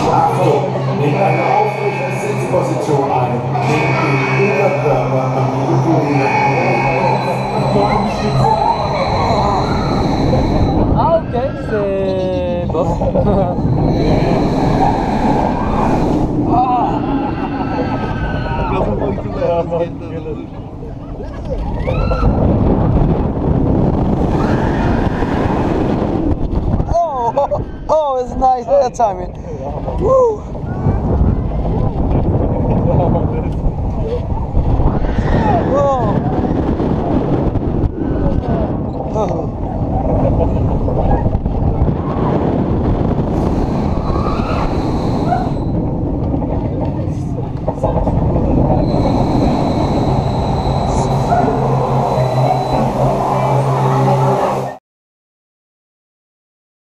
Achtung, nehmt eine aufrechte Sitzposition ein. Nehmt den Oberkörper an die Rückenlehne. Ah ok, c'est bof. Oh, it's nice that timing. Woo! Oh.